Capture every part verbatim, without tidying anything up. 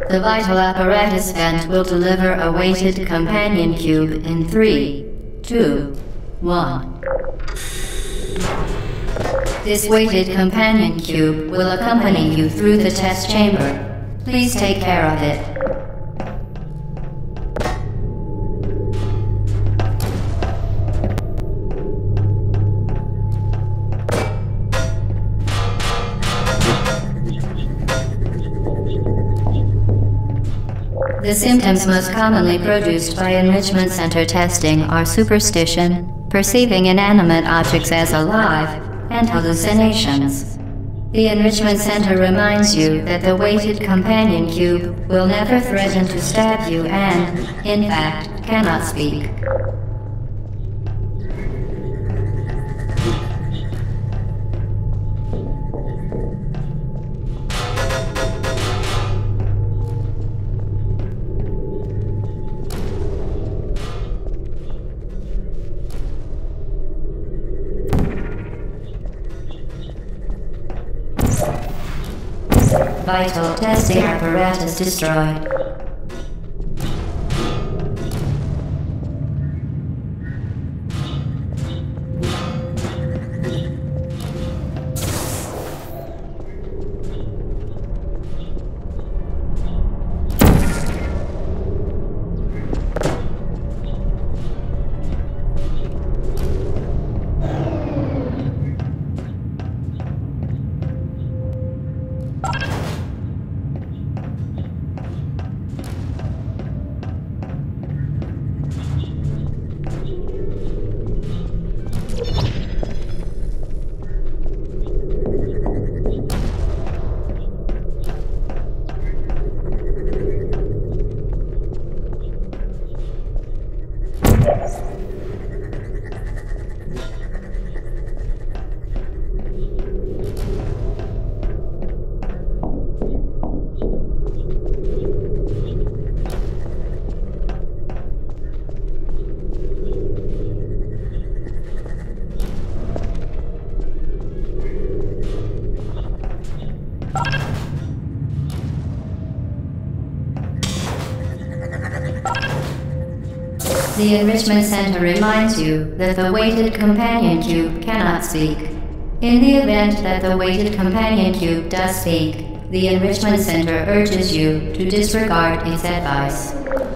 The vital apparatus vent will deliver a weighted companion cube in three, two, one. This weighted companion cube will accompany you through the test chamber. Please take care of it. The symptoms most commonly produced by enrichment center testing are superstition, perceiving inanimate objects as alive, and hallucinations. The enrichment center reminds you that the weighted companion cube will never threaten to stab you and, in fact, cannot speak. Vital testing apparatus destroyed. The enrichment center reminds you that the weighted companion cube cannot speak. In the event that the weighted companion cube does speak, the enrichment center urges you to disregard its advice.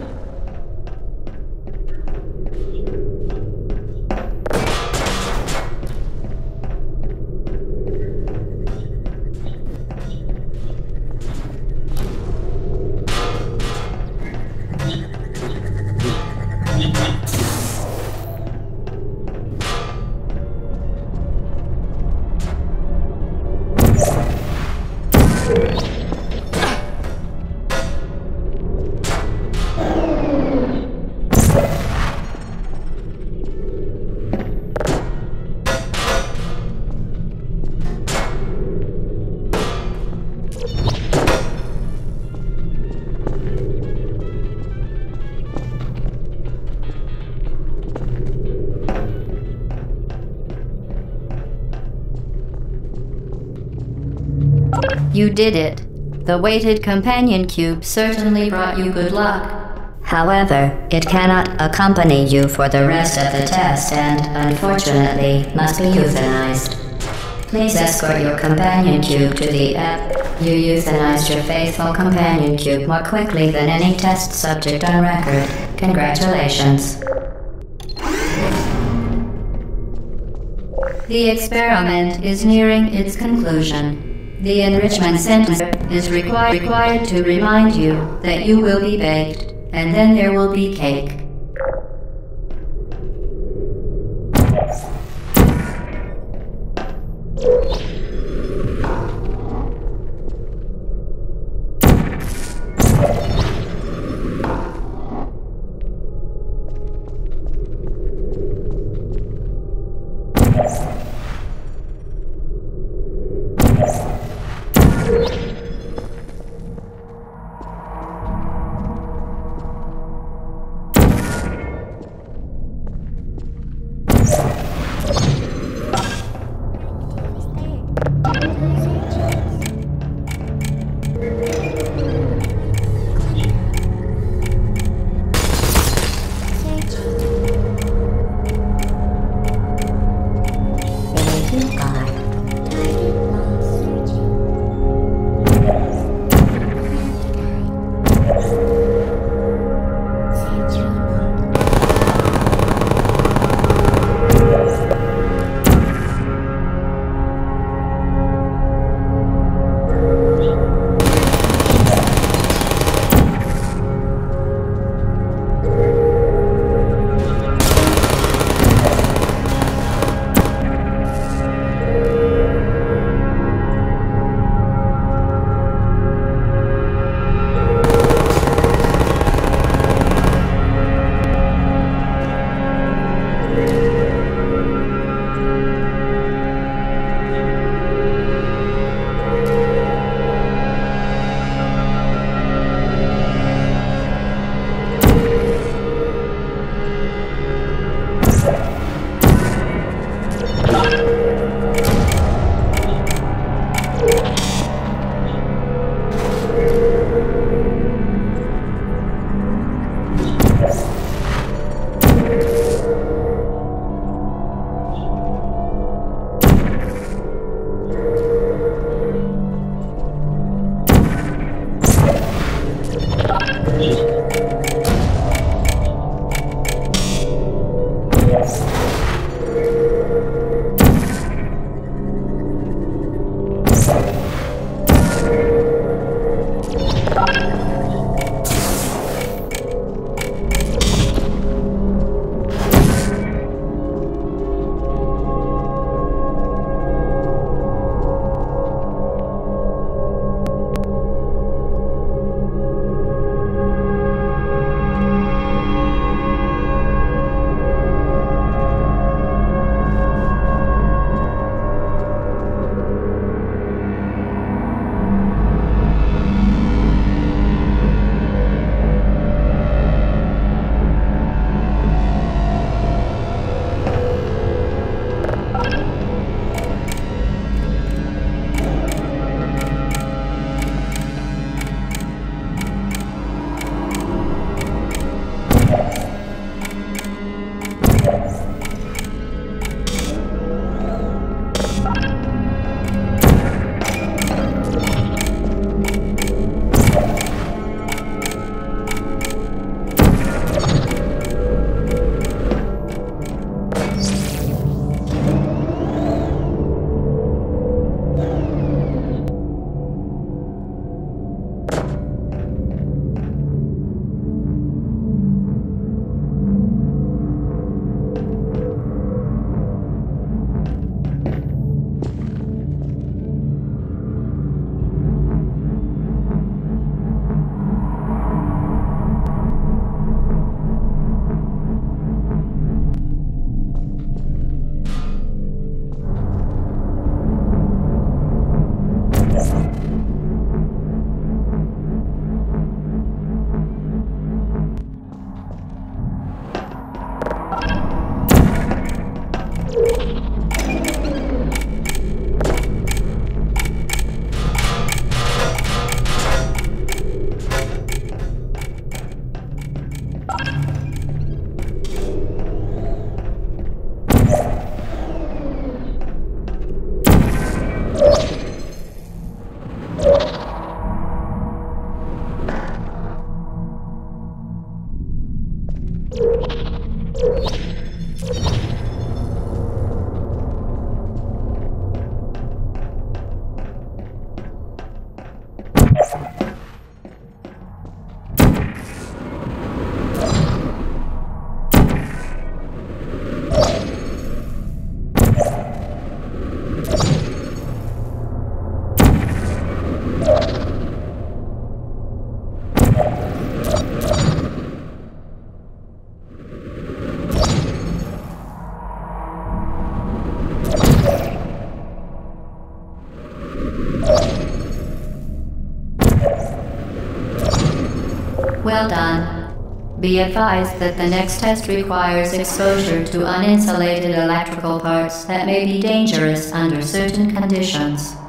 You did it. The weighted companion cube certainly brought you good luck. However, it cannot accompany you for the rest of the test and, unfortunately, must be euthanized. Please escort your companion cube to the app. You euthanized your faithful companion cube more quickly than any test subject on record. Congratulations. The experiment is nearing its conclusion. The enrichment center is required, required to remind you that you will be baked, and then there will be cake. Well done. Be advised that the next test requires exposure to uninsulated electrical parts that may be dangerous under certain conditions.